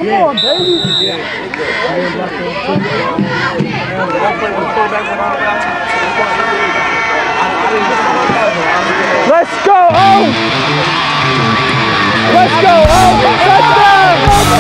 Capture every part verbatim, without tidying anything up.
on, baby. Yeah. Let's go, oh! Let's go, oh! Touchdown!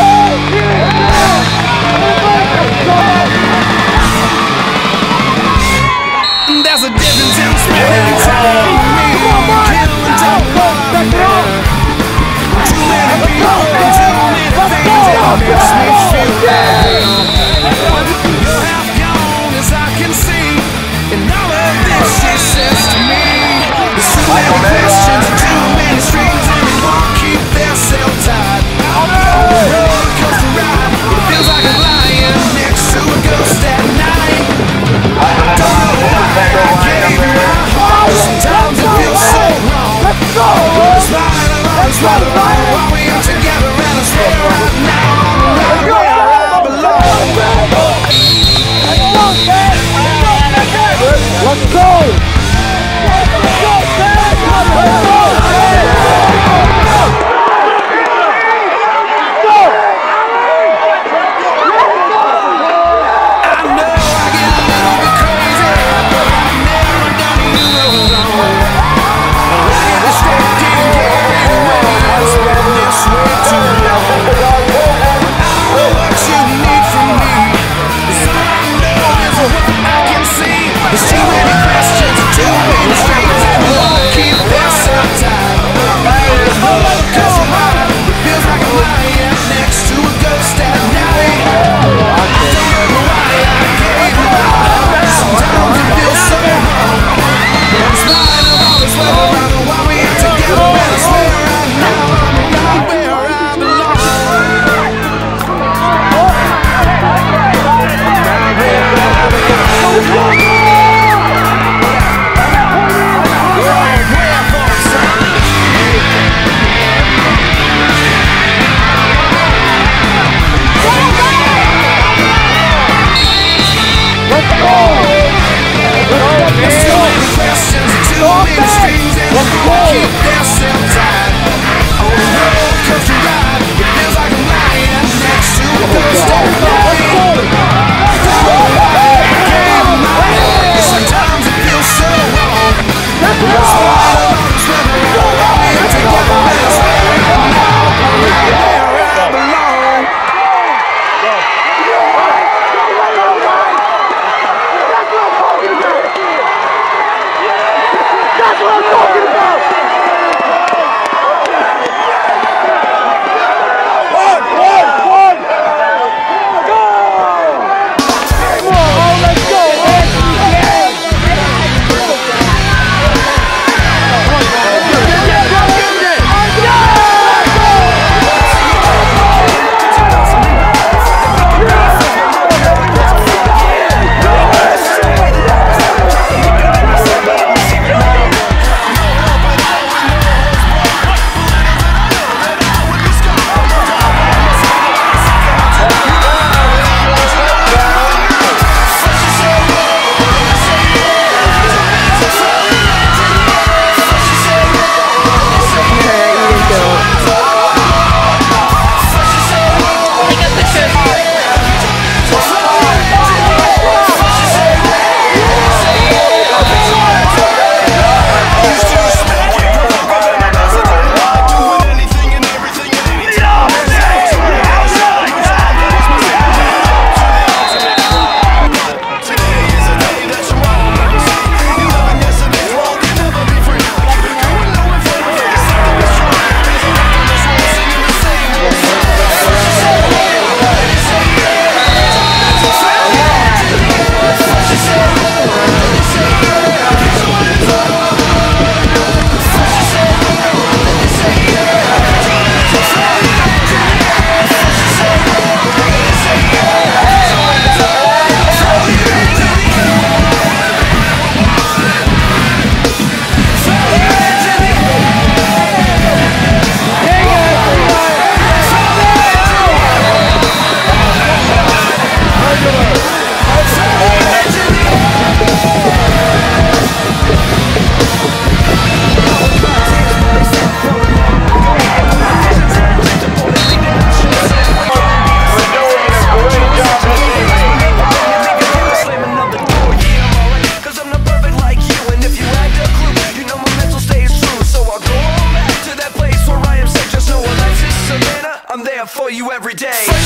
There's a difference in spending time with me. Killing time for me. Too many people and too many things that makes me feel bad. You're half gone as I can see, and all of this she says to me. There's too many questions and too many strings, and they won't keep their self tied. The roller coaster ride, it feels like I'm lying next to a ghost at night. Don't know why I gave you my heart. Sometimes it feels so wrong. Let's go! It's right along, it's right along. While we are together and I swear right now I'm right where I belong. Let's go! Let's go, man! Let's go! I know I get a little bit crazy, but I've never done you no wrong. I get distracted and carried away. It's been this way too long. I know what you need from me. It's all I know is what I can see. There's too many questions. for you every day.